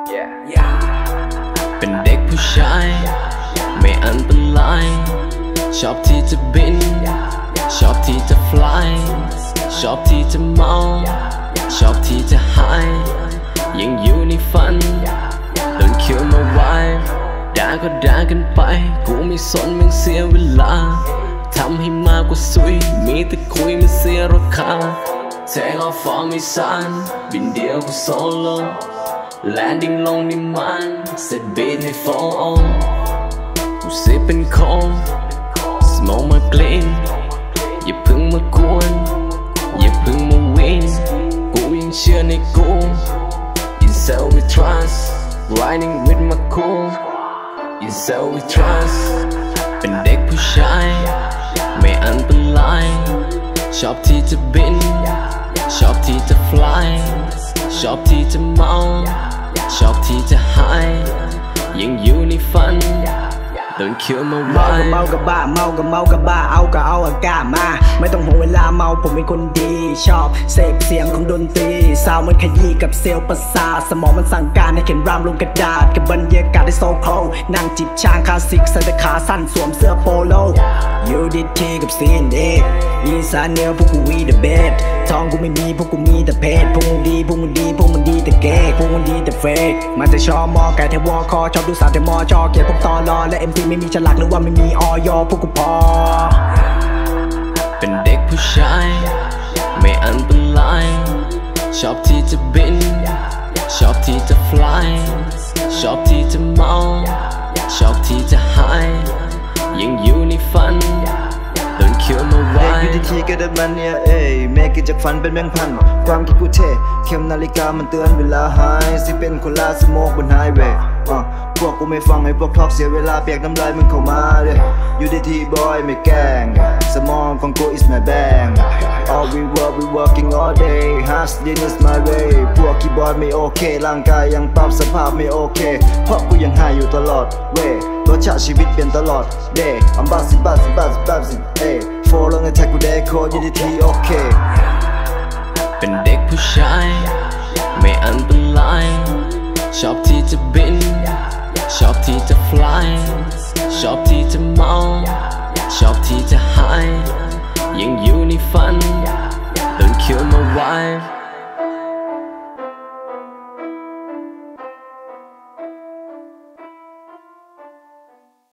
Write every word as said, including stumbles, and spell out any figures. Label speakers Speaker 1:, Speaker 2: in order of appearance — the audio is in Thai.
Speaker 1: เป็นเด็กผู้ชายไม่อันตรายชอบที่จะบินชอบที่จะ fly ชอบที่จะเมาชอบที่จะ high ยังอยู่ในฝัน Don't kill my wife ด่าก็ด่ากันไปกูไม่สนมึงเสียเวลาทำให้มากกว่าสุยมีแต่คุยไม่เสียราคา Take off for me son บินเดียวกูโซโล่ Landing ลงในมันเสร็จบีทให้ fall on กูสิเป็นคง Smoke มากลิ่นอย่าพึ่งมากวนอย่าพึ่งมาวิ่งกูยังเชื่อในกู In self we trust Riding with my cool In self we trust เป็นเด็กผู้ชายไม่อันตรายชอบที่จะบินชอบที่จะ fly ชอบที่จะเมาชอบที่จะ high ยังอยู่ในฝัน Don't kill my wife
Speaker 2: เมากับบ้าเมากับเมากับบ้าเอาก็เอาอากาศมาไม่ต้องห่วงเวลาเมาผมเป็นคนดีชอบเสพเสียงของดนตรีซาวมันขยี้กับเซลล์ประสาทสมองมันสั่งการให้เขียนรามลงกระดาษกับบรรยากาศที่โซโคลนั่งจิบชางคลาสสิกใส่แต่ขาสั้นสวมเสื้อโปโล ยู ดี ที กับ ซี เอ็น เอ อีสานเหนือพวกกูวีเดอะเบสทองกูไม่มีพวกกูมีแต่เพชรพวกมึงดีพวกมึงดีพวกมึงดีแต่เก๊กพวกมึงดีแต่เฟกมาแต่ชอมอไก่แทวอคอชอบดูสาวแต่มอจอเกลียดพวกตอรอและ เอ็ม ซี ไม่มีฉลากหรือว่าไม่มีออยพวกกูพอ
Speaker 1: เป็นเด็กผู้ชายไม่อันตรายชอบที่จะบินชอบที่จะ fly ชอบที่จะเมาชอบที่จะ high ยังอยู่ในฝัน Don't kill my wife
Speaker 3: ยู ดี ที ก็ได้มันเนี่ยเอ้ยแม่กินจากฝันเป็นแมงพันความคิดกูเท่เข็มนาฬิกามันเตือนเวลาหายสิเป็นคนลาสโมกบนไฮเวย์พวกกูไม่ฟังให้พวกทอกเสียเวลาเปียกน้ำลายมึงเข้ามาเด้ ยู ดี ที boy ไม่แกล้งสมองของกู is my bang all we work we working all day hustling is my way พวกคีย์บอร์ดไม่โอเคร่างกายยังปรับสภาพไม่โอเคเพราะกูยังหายอยู่ตลอดเว้ตัวชาชีวิตเปลี่ยนตลอด day I'm buzzing buzzing buzzing buzzing เอ้โฟลงในแท็กกู Deco ยู ดี ที โอเค
Speaker 1: เป็นเด็กผู้ชายไม่อันตรายชอบที่จะบินชอบที่จะ fly ชอบที่จะเมาชอบที่จะ high ยังอยู่ในฝัน Don't kill my wife